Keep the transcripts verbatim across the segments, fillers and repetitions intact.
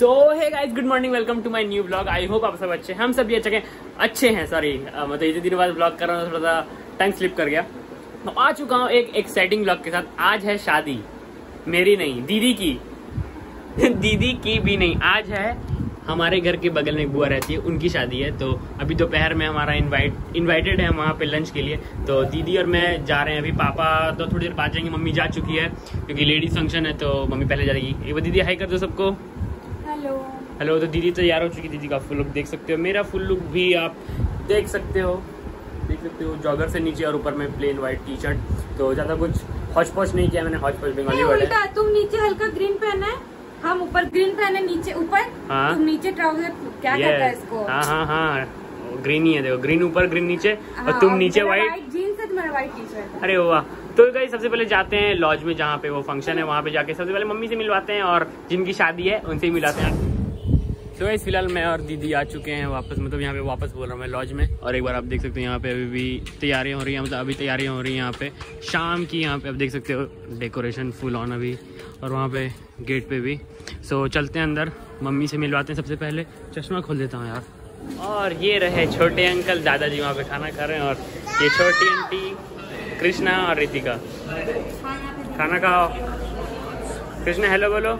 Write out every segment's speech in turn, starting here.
So hey guys, good morning, welcome to my new vlog. I hope आप सब अच्छे हैं, हम सब भी अच्छे हैं अच्छे हैं सॉरी मतलब इतने दिन बाद व्लॉग कर रहा हूँ, थोड़ा सा टाइम स्लिप कर गया। तो आ चुका हूँ एक एक्साइटिंग व्लॉग के साथ। आज है शादी, मेरी नहीं दीदी की दीदी की भी नहीं, आज है हमारे घर के बगल में एक बुआ रहती है, उनकी शादी है। तो अभी दोपहर में हमारा इनवाइट इनवाइटेड है वहाँ पे लंच के लिए। तो दीदी और मैं जा रहे हैं। अभी पापा तो थोड़ी देर बाद जाएंगे, मम्मी जा चुकी है क्योंकि लेडीज फंक्शन है तो मम्मी पहले जाएगी। एक बार दीदी हाई कर दो सबको। Hello hello. तो दीदी तैयार हो चुकी, दीदी का फुल लुक देख सकते हो, मेरा फुल लुक भी आप देख सकते हो देख सकते हो जॉगर से नीचे और ऊपर में प्लेन व्हाइट टी शर्ट। तो ज्यादा कुछ हौच पौच नहीं किया मैंने, हौच पौच बंगाली वर्ड है। तुम नीचे हल्का ग्रीन पहना है, हम ऊपर ग्रीन पहने नीचे ऊपर। हाँ? तुम नीचे ट्राउजर क्या कहता है इसको? हाँ हाँ हाँ ग्रीन ही है, देखो ग्रीन ऊपर ग्रीन नीचे। हाँ, और तुम नीचे व्हाइट जीन्स है, तुम्हारा व्हाइट टी शर्ट। अरे वाह। तो गाइस सबसे पहले जाते हैं लॉज में जहाँ पे वो फंक्शन है, वहाँ पे जाके सबसे पहले मम्मी से मिलवाते हैं और जिनकी शादी है उनसे ही मिलाते हैं। तो गाइस फिलहाल मैं और दीदी आ चुके हैं वापस, मतलब यहाँ पे वापस बोल रहा हूँ मैं लॉज में। और एक बार आप देख सकते हो यहाँ पे अभी भी तैयारियाँ हो रही हैं, मतलब अभी तैयारियाँ हो रही हैं यहाँ पे शाम की। यहाँ पे आप देख सकते हो डेकोरेशन फुल ऑन अभी, और वहाँ पे गेट पे भी। सो चलते हैं अंदर, मम्मी से मिलवाते हैं। सबसे पहले चश्मा खोल देता हूँ यार। और ये रहे छोटे अंकल दादाजी वहाँ पे खाना खा रहे हैं, और ये छोटी आंटी कृष्णा और रितिका खाना खाओ। कृष्णा हेलो बोलो।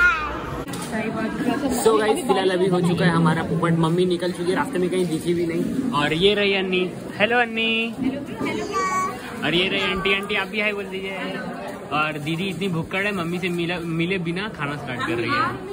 सो गाइस फिलहाल अभी हो चुका है हमारा पोपट, मम्मी निकल चुकी है, रास्ते में कहीं दिखी भी नहीं। और ये रही अन्नी, हेलो अन्नी। और ये रही आंटी, आंटी आप भी हाय बोल दीजिए। और दीदी इतनी भुक्कड़ है, मम्मी से मिला मिले बिना खाना स्टार्ट कर रही है।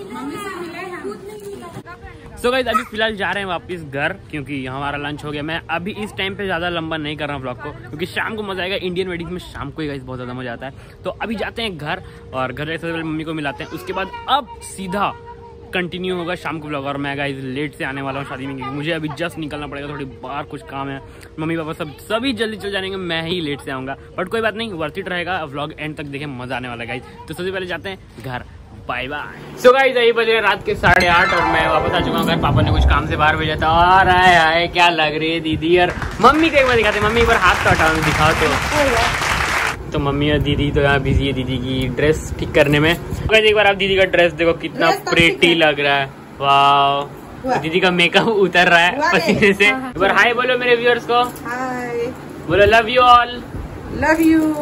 सो गाइस अभी फिलहाल जा रहे हैं वापस घर, क्योंकि हमारा लंच हो गया। मैं अभी इस टाइम पे ज्यादा लंबा नहीं कर रहा हूँ ब्लॉग को, क्योंकि शाम को मजा आएगा। इंडियन वेडिंग में शाम को ही गाइस बहुत ज्यादा मजा आता है। तो अभी जाते हैं घर, और घर जाके पहले मम्मी को मिलाते हैं। उसके बाद अब सीधा कंटिन्यू होगा शाम को ब्लॉग। और मैं गाइस लेट से आने वाला हूँ शादी में, क्योंकि मुझे अभी जस्ट निकलना पड़ेगा, थोड़ी बाहर कुछ काम है। मम्मी पापा सब सभी जल्दी चल जाएंगे, मैं ही लेट से आऊँगा, बट कोई बात नहीं, वर्थ इट रहेगा। व्लॉग एंड तक देखें, मजा आने वाला है गाइस। तो सबसे पहले जाते हैं घर, बाय बाय। सो गाइस यही बजे रात के साढ़े आठ और मैं वापस आ चुका हूँ घर। पापा ने कुछ काम से बाहर भेजा था। और आए आए क्या लग रही है दीदी और मम्मी को एक बार दिखाते। मम्मी एक बार हाथ तो हटाओ, दिखाओ तो। तो मम्मी और दीदी तो यहाँ बिजी है दीदी की ड्रेस ठीक करने में। एक बार आप दीदी का ड्रेस देखो, कितना प्रेटी लग रहा है, वाह। तो दीदी का मेकअप उतर रहा है पसीने से। एक बार हाय बोलो मेरे व्यूअर्स को। हाय बोलो love you all. Love you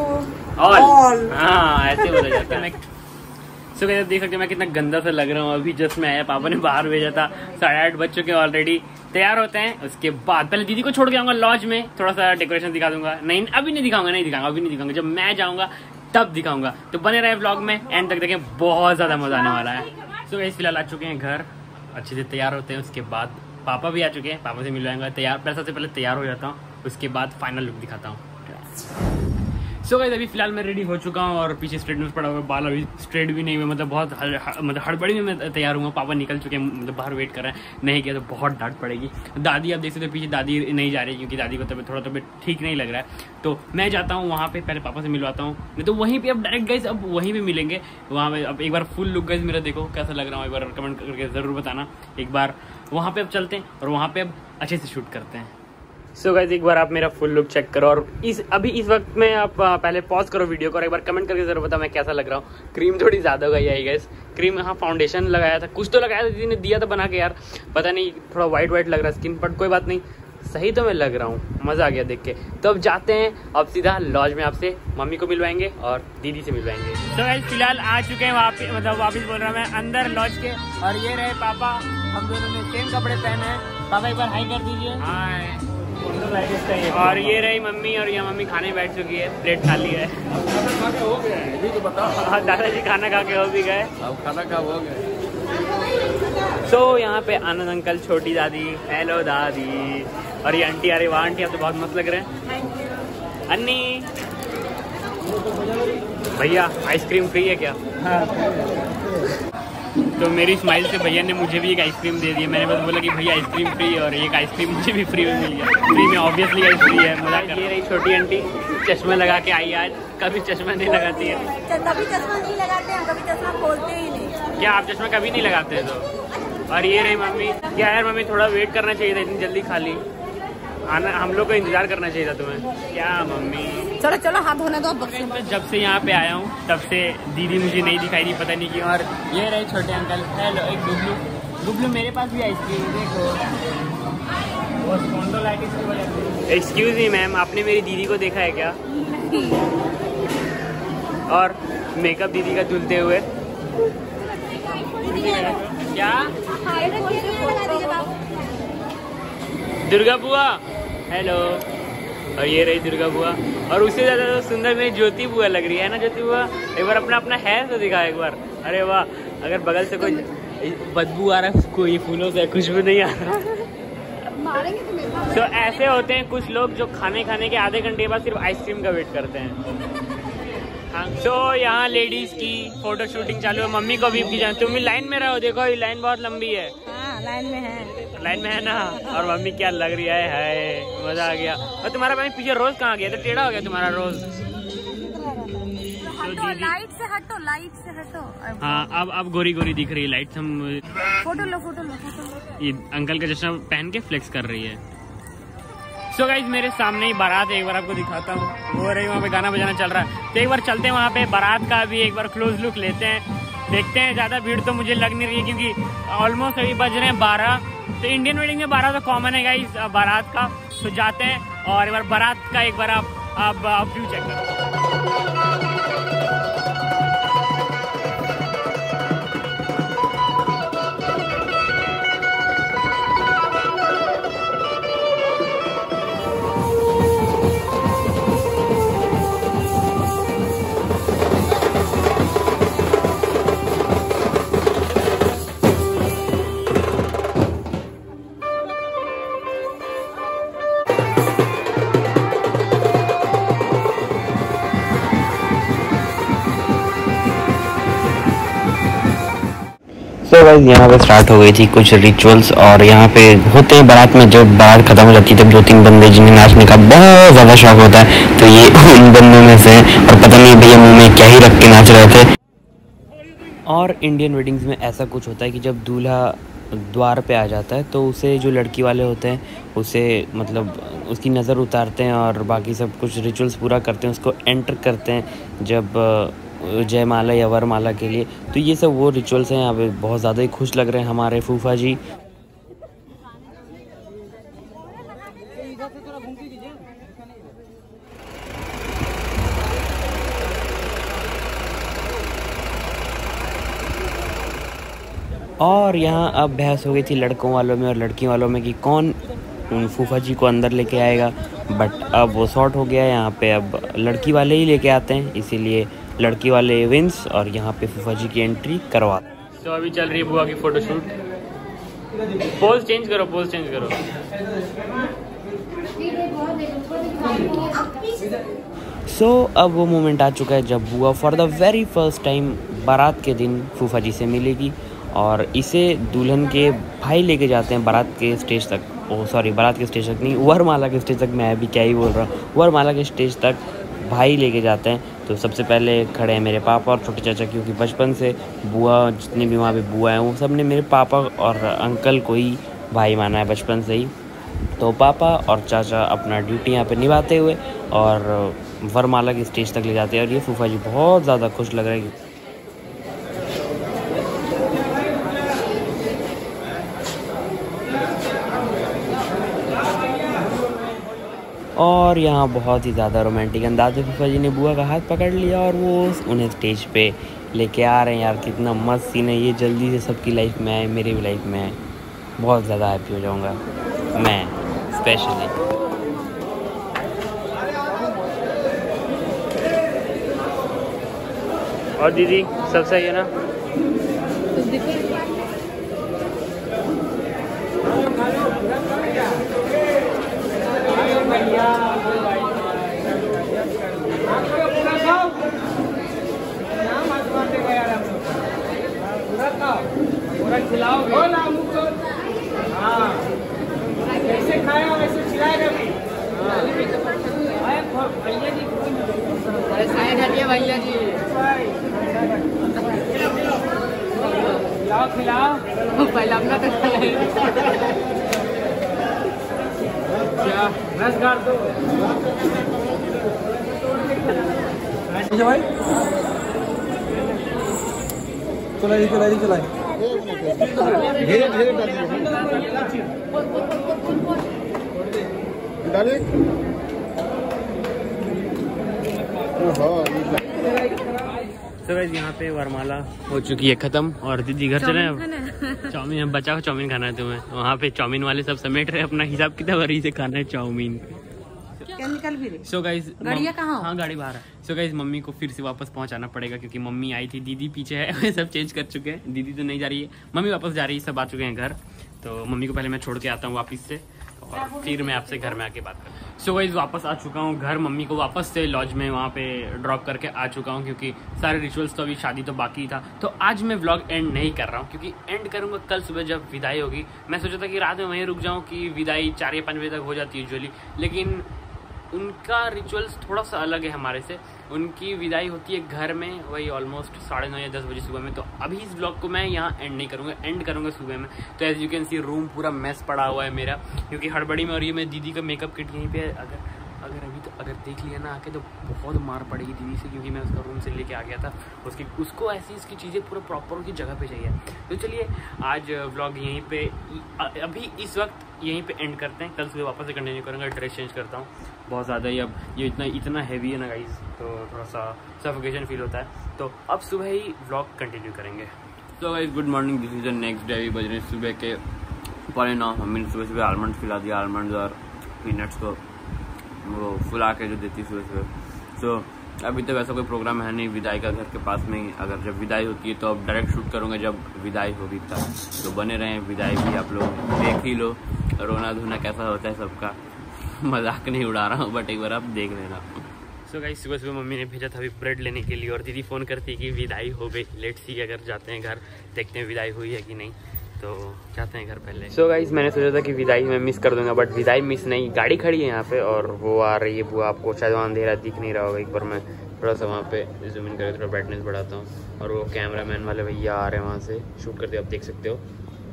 all. हाँ ऐसे बोला जाता है। सो so, देख सकते हैं मैं कितना गंदा सा लग रहा हूँ। अभी जस्ट मैं आया, पापा ने बाहर भेजा था, साढ़े आठ बज चुके हैं ऑलरेडी। तैयार होते हैं, उसके बाद पहले दीदी को छोड़ के आऊंगा लॉज में, थोड़ा सा डेकोरेशन दिखा दूंगा। नहीं अभी नहीं दिखाऊंगा, नहीं दिखाऊंगा अभी नहीं दिखाऊंगा, जब मैं जाऊंगा तब दिखाऊंगा। तो बने रहे व्लॉग में, एंड तक देखें, बहुत ज्यादा मजा आने वाला है। सो so, फिलहाल आ चुके हैं घर, अच्छे से तैयार होते हैं। उसके बाद पापा भी आ चुके हैं, पापा से मिलवाएंगा। तैयार पहले सबसे पहले तैयार हो जाता हूँ, उसके बाद फाइनल लुक दिखाता हूँ। सो गाइस अभी फिलहाल मैं रेडी हो चुका हूँ, और पीछे स्ट्रेट में पड़ा हुआ, बाल अभी स्ट्रेट भी नहीं हुए, मतलब बहुत हड़, मतलब हड़बड़ी में मैं तैयार हुआ। पापा निकल चुके हैं, मतलब बाहर वेट कर रहे हैं, नहीं किया तो बहुत डांट पड़ेगी। दादी आप देख सकते हो पीछे, दादी नहीं जा रही क्योंकि दादी को तबियत थोड़ा तबियत ठीक नहीं लग रहा है। तो मैं जाता हूँ वहाँ पे, पहले पापा से मिलवाता हूँ, नहीं तो वहीं पे अब डायरेक्ट गाइस अब वहीं पे मिलेंगे वहाँ पे। अब एक बार फुल लुक गाइस मेरा देखो कैसा लग रहा हूँ, एक बार कमेंट करके जरूर बताना। एक बार वहाँ पे अब चलते हैं और वहाँ पे अब अच्छे से शूट करते हैं। सो so गाइस एक बार आप मेरा फुल लुक चेक करो, और इस अभी इस वक्त में आप पहले पॉज करो वीडियो को, और एक बार कमेंट करके जरूर बताओ मैं कैसा लग रहा हूँ। क्रीम थोड़ी ज्यादा हो गई है गाइस, क्रीम यहाँ फाउंडेशन लगाया था, कुछ तो लगाया था, दीदी ने दिया था बना के यार, पता नहीं थोड़ा व्हाइट व्हाइट लग रहा है स्किन, बट कोई बात नहीं, सही तो मैं लग रहा हूँ, मजा आ गया देख के। तो अब जाते हैं, अब सीधा लॉज में आपसे मम्मी को मिलवाएंगे और दीदी से मिलवाएंगे। तो गाइस फिलहाल आ चुके हैं वापस, मतलब वापस बोल रहा हूँ मैं, अंदर लॉज के। और ये रहे पापा, हम दोनों ने सेम कपड़े पहने हैं। पापा एक बार हाई कर दीजिए। हाय। और ये रही मम्मी, और ये मम्मी खाने बैठ चुकी है, प्लेट खाली है। हो गया है ये तो बताओ। दादाजी खाना खा के हो भी गए, अब खाना खा हो गया। सो so, यहाँ पे आनंद अंकल, छोटी दादी, हेलो दादी, और ये आंटी। अरे वाह आंटी आप तो बहुत मस्त लग रहे हैं। अन्नी भैया आइसक्रीम फ्री है क्या? तो मेरी स्माइल से भैया ने मुझे भी एक आइसक्रीम दे दी। मैंने बस बोला कि भैया आइसक्रीम फ्री, और एक आइसक्रीम मुझे भी फ्री में मिल गया। फ्री में ऑब्वियसली गाइस फ्री है, मजा कर। ये रही छोटी आंटी, चश्मा लगा के आई आज, कभी चश्मा नहीं लगाती है। कभी चश्मा नहीं लगाते हैं, कभी चश्मा खोलते ही नहीं। क्या आप चश्मा कभी नहीं लगाते तो? और ये रही मम्मी। क्या यार मम्मी थोड़ा वेट करना चाहिए था, इतनी जल्दी खा ली, आना हम लोग को इंतजार करना चाहिए था तुम्हें। क्या मम्मी चलो चलो हाथ धोने दो। तो जब से यहाँ पे आया हूँ तब से दीदी मुझे नहीं दिखाई दी, पता नहीं क्यों। और ये रहे छोटे अंकल। हेलो, एक गुबलू गुबलू मेरे पास भी आइसक्रीम देखो। एक्सक्यूज मी मैम, आपने मेरी दीदी को देखा है क्या? और मेकअप दीदी का धुलते हुए क्या? दुर्गा बुआ, हेलो। और ये रही दुर्गा बुआ। और उससे ज्यादा तो सुंदर मेरी ज्योति बुआ लग रही है ना ज्योति बुआ? एक बार अपना अपना हेयर तो दिखा एक बार। अरे वाह, अगर बगल से कोई बदबू आ रहा है, कोई फूलों से खुशबू नहीं आ रहा। तो ऐसे होते हैं कुछ लोग जो खाने खाने के आधे घंटे बाद सिर्फ आइसक्रीम का वेट करते हैं। हाँ, तो यहाँ लेडीज की फोटो शूटिंग चालू है। मम्मी को भी की जाए, तुम भी लाइन में रहो, देखो ये लाइन बहुत लंबी है। हाँ, लाइन में है, लाइन में है ना। और मम्मी क्या लग रही है, है मजा आ गया। और तुम्हारा भाई पीछे रोज कहाँ गया? तो टेढ़ा हो गया तुम्हारा रोज। हटो, लाइट से हटो, लाइट से हटो। हाँ, अब अब गोरी गोरी दिख रही है लाइट। हम फोटो लो, फोटो लो, फोटो लो। ये अंकल का चश्मा पहन के फ्लेक्स कर रही है। सो गाइज, मेरे सामने ही बारात है, एक बार आपको दिखाता हूँ। वो रही, वहाँ पे गाना बजाना चल रहा है। तो एक बार चलते हैं वहाँ पे, बारात का भी एक बार क्लोज लुक लेते हैं, देखते हैं। ज़्यादा भीड़ तो मुझे लग नहीं रही है क्योंकि ऑलमोस्ट अभी बज रहे हैं बारह। तो इंडियन वेडिंग में बारह तो कॉमन है गाइज बारात का। तो जाते हैं और एक बार बारात का एक बार आप आप व्यू चेक करो। तो गाइस यहाँ पे स्टार्ट हो गई थी कुछ रिचुअल्स। और यहाँ पे होते हैं बारात में, जब बारात खत्म हो जाती है तब दो तीन बंदे जिन्हें नाचने का बहुत ज़्यादा शौक होता है, तो ये उन बंदों में से हैं। और पता नहीं भैया मुंह में क्या ही रख के नाच रहे थे। और इंडियन वेडिंग्स में ऐसा कुछ होता है कि जब दूल्हा द्वार पे आ जाता है तो उसे जो लड़की वाले होते हैं उसे मतलब उसकी नज़र उतारते हैं और बाकी सब कुछ रिचुअल्स पूरा करते हैं, उसको एंटर करते हैं जब जयमाला या वरमाला के लिए। तो ये सब वो रिचुअल्स हैं। यहाँ पे बहुत ज़्यादा ही खुश लग रहे हैं हमारे फूफा जी। और यहाँ अब बहस हो गई थी लड़कों वालों में और लड़कियों वालों में कि कौन उन फूफा जी को अंदर लेके आएगा। बट अब वो सॉर्ट हो गया है। यहाँ पे अब लड़की वाले ही लेके आते हैं, इसीलिए लड़की वाले विंस और यहाँ पे फूफा जी की एंट्री करवा। तो अभी चल रही है बुआ की फोटो शूट। पोज चेंज करो, पोज चेंज करो। सो so, अब वो मोमेंट आ चुका है जब बुआ for the very first time बारात के दिन फूफा जी से मिलेगी। और इसे दुल्हन के भाई लेके जाते हैं बारात के स्टेज तक। ओ सॉरी, बारात के स्टेज तक नहीं, वरमाला के स्टेज तक। मैं अभी क्या ही बोल रहा हूँ, वरमाला के स्टेज तक भाई लेके जाते हैं। तो सबसे पहले खड़े हैं मेरे पापा और छोटे चाचा, क्योंकि बचपन से बुआ जितने भी वहाँ पे बुआ हैं वो सब ने मेरे पापा और अंकल को ही भाई माना है बचपन से ही। तो पापा और चाचा अपना ड्यूटी यहाँ पे निभाते हुए और वरमाला के स्टेज तक ले जाते हैं। और ये फूफा जी बहुत ज़्यादा खुश लग रहे हैं। और यहाँ बहुत ही ज़्यादा रोमांटिक अंदाज में फूफा जी ने बुआ का हाथ पकड़ लिया और वो उन्हें स्टेज पे लेके आ रहे हैं। यार कितना मस्त सीन है ये। जल्दी से सबकी लाइफ में आए, मेरी भी लाइफ में आए, बहुत ज़्यादा हैप्पी हो जाऊँगा मैं स्पेशली। और दीदी सब सही है ना? जैसे खाया वैसे खिलाएगा भी। भैया जी खिलाओ खिलाओ, पहले अपना तो क्या रस गाड़ दो। भाई चलाई चलाई चलाई धीरे धीरे डाले। तो गाइस यहाँ पे वरमाला हो चुकी है खत्म और दीदी घर चले हैं। चाउमीन बचा हो, चाउमीन खाना है तुम्हें। वहाँ पे चाउमीन वाले सब समेट रहे अपना हिसाब किताब और से खाना है चाउमीन। निकल भी रही। सो गाइस गाड़ियाँ कहाँ? हाँ गाड़ी बाहर है। सो गाइस मम्मी को फिर से वापस पहुँचाना पड़ेगा क्योंकि मम्मी आई थी, दीदी पीछे है। सब चेंज कर चुके हैं, दीदी तो नहीं जा रही है, मम्मी वापस जा रही है, सब आ चुके हैं घर। तो मम्मी को पहले मैं छोड़ के आता हूँ वापस से और फिर मैं आपसे घर में आके बात करता हूँ। सो गाइस वापस आ चुका हूँ घर, मम्मी को वापस से लॉज में वहाँ पे ड्रॉप करके आ चुका हूँ क्योंकि सारे रिचुअल्स तो अभी शादी तो बाकी था। तो आज मैं व्लॉग एंड नहीं कर रहा हूँ क्योंकि एंड करूँगा कल सुबह जब विदाई होगी। मैं सोचा था कि रात में वहीं रुक जाऊँ कि विदाई चार या पाँच बजे तक हो जाती है यूजुअली, लेकिन उनका रिचुअल्स थोड़ा सा अलग है हमारे से। उनकी विदाई होती है घर में वही ऑलमोस्ट साढ़े नौ या दस बजे सुबह में। तो अभी इस ब्लॉग को मैं यहाँ एंड नहीं करूँगा, एंड करूँगा सुबह में। तो as you can see room पूरा मेस पड़ा हुआ है मेरा क्योंकि हड़बड़ी में। और ये मैं दीदी का मेकअप किट यहीं पे अगर अगर अभी तो अगर देख लिया ना आके तो बहुत मार पड़ेगी दीदी से क्योंकि मैं उसका रूम से लेके आ गया था। उसकी उसको ऐसी इसकी चीज़ें पूरा प्रॉपर उसकी जगह पे चाहिए। तो चलिए आज व्लॉग यहीं पे अभी इस वक्त यहीं पे एंड करते हैं। कल सुबह वापस से कंटिन्यू करूँगा। ड्रेस चेंज करता हूँ, बहुत ज़्यादा ही अब ये इतना इतना हैवी है ना गाइस, तो थोड़ा सा सफोकेशन फील होता है। तो अब सुबह ही व्लॉग कंटिन्यू करेंगे। तो guys good morning, this is the next day. अभी बज रहे सुबह के पौने नौ। मम्मी ने सुबह सुबह आलमंड खिला दिया, आलमंड और पीनट्स को वो फुला के जो देती सुबह सुबह। सो अभी तक ऐसा कोई प्रोग्राम है नहीं विदाई का घर के पास में ही। अगर जब विदाई होती है तो अब डायरेक्ट शूट करूँगा जब विदाई होगी तब। तो बने रहें, विदाई भी आप लोग देख ही लो, रोना धोना कैसा होता है सबका। मजाक नहीं उड़ा रहा हूँ बट एक बार आप देख लेना। सो गाइस सुबह सुबह मम्मी ने भेजा था अभी ब्रेड लेने के लिए और दीदी फ़ोन करती कि विदाई हो गई। लेट सी अगर जाते हैं घर, देखते हैं विदाई हुई है कि नहीं, तो जाते हैं घर पहले। सो so गाइस मैंने सोचा था कि विदाई मैं मिस कर दूंगा बट विदाई मिस नहीं। गाड़ी खड़ी है यहाँ पे और वो आ रही है बुआ। आपको शायद वहाँ अंधेरा दिख नहीं रहा होगा, एक बार मैं थोड़ा सा वहाँ पे जूम इन करके थोड़ा ब्राइटनेस बढ़ाता हूँ। और वो कैमरा मैन वाले भैया आ रहे हैं वहाँ से शूट करते, आप देख सकते हो।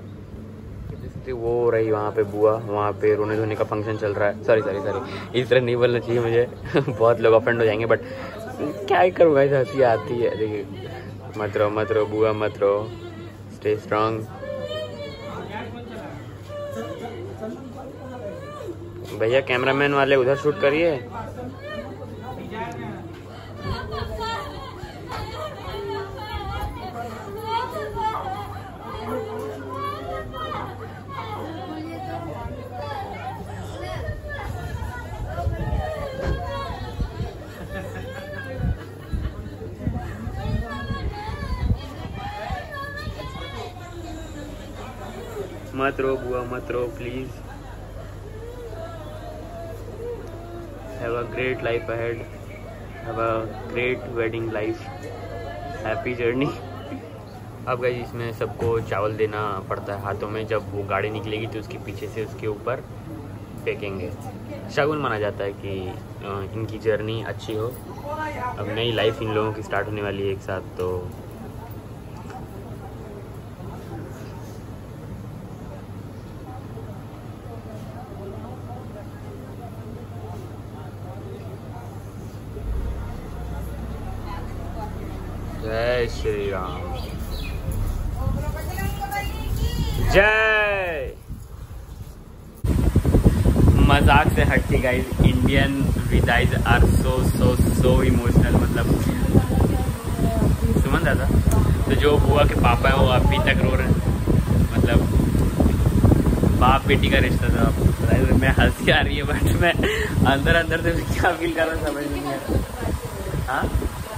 वो रही वहाँ पे बुआ, वहाँ पे रोने धोने का फंक्शन चल रहा है। सॉरी सॉरी सॉरी इस तरह नहीं बोलना चाहिए मुझे बहुत लोग ऑफेंड हो जाएंगे बट क्या ही करूँगा, हंसी आती है। देखिए मत रो मत रो बुआ मत रो, स्टे स्ट्रांग। भैया कैमरामैन वाले उधर शूट करिए। मत रो बुआ मत रो please. Have a great life ahead, have a great wedding life, happy journey. अब गाइस इसमें सबको चावल देना पड़ता है हाथों में। जब वो गाड़ी निकलेगी तो उसके पीछे से उसके ऊपर फेंकेंगे। शगुन माना जाता है कि इनकी जर्नी अच्छी हो। अब नई लाइफ इन लोगों की स्टार्ट होने वाली है एक साथ। तो जय श्री राम, जय। मजाक से हटके गाइस, इंडियन विदाईज are so so so emotional. मतलब सुमन दादा तो जो बुआ के पापा है वो अभी तक रो रहे हैं। मतलब बाप बेटी का रिश्ता था। मैं हंसी आ रही है बट मैं अंदर अंदर से क्या फील कर रहा समझ नहीं आ रहा। हाँ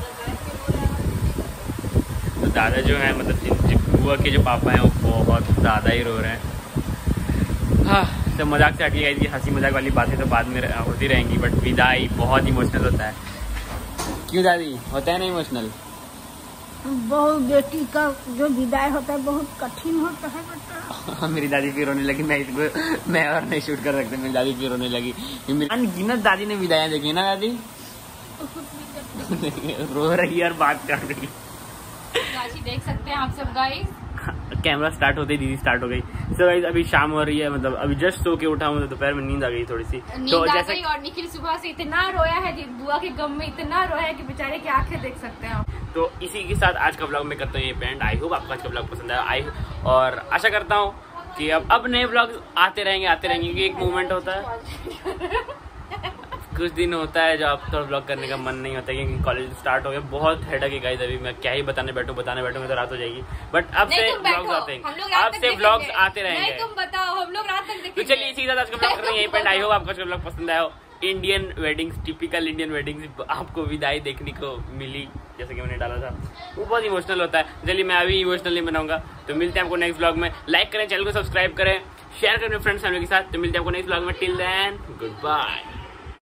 दादा जो है मतलब बुआ के जो पापा हैं वो बहुत ज़्यादा ही रो रहे हैं। हाँ तो मजाक से हटी गई, हंसी मजाक वाली बातें तो बाद में होती रहेंगी बट विदाई बहुत इमोशनल होता है। क्यों दादी, होता है ना इमोशनल? बहुत बेटी का जो विदाई होता है बहुत कठिन होता है बेटा। मेरी दादी फिर रोने लगी। मैं इसको मैं और नहीं शूट कर सकते, मेरी दादी फिर रोने लगी। अनगिनत दादी ने विदाइयाँ देखी ना दादी रो रही है और बात कर रही है। देख सकते हैं आप सब गाइस। कैमरा स्टार्ट होते ही दीदी स्टार्ट हो गई। सो गाइस अभी शाम हो रही है, मतलब अभी जस्ट सो के उठा हूँ, तो दोपहर में नींद आ गई थोड़ी सी। तो जैसे और निखिल सुबह से इतना रोया है, बुआ के गम में इतना रोया है कि बेचारे की आंखें देख सकते हैं। तो इसी के साथ आज का ब्लॉग मैं करता हूँ ये पेंट। आई होप आपको आज का ब्लॉग पसंद आया, आई और आशा करता हूँ कि अब अब नए ब्लॉग आते रहेंगे आते रहेंगे क्योंकि एक मूवमेंट होता है, कुछ दिन होता है जो आप थोड़ा ब्लॉग करने का मन नहीं होता क्योंकि कॉलेज स्टार्ट हो गया। बहुत हेडक है गाइस, अभी मैं क्या ही बताने बैठूं बताने बैठूंगा तो रात हो जाएगी। बट अब से ब्लॉग्स आते हैं, अब से ब्लॉग्स आते रहेंगे। तुम बताओ, हम लोग रात तक तो चलिए इसी के साथ आज का ब्लॉग कर रहे हैं यहीं पे। आई होप आपको आज का ब्लॉग पसंद आया हो। Indian weddings, typical Indian weddings आपको विदाई देखने को मिली, जैसे कि मैंने डाला था, वो बहुत इमोशनल होता है। चलिए मैं अभी इमोशनल नहीं बनाऊंगा। तो मिलते हैं आपको नेक्स्ट ब्लॉग में। लाइक करें, चैनल को सब्सक्राइब करें, शेयर करें फ्रेंड्स फैमिली के साथ। तो मिलते हैं आपको नेक्स्ट ब्लॉग में। Till then good bye.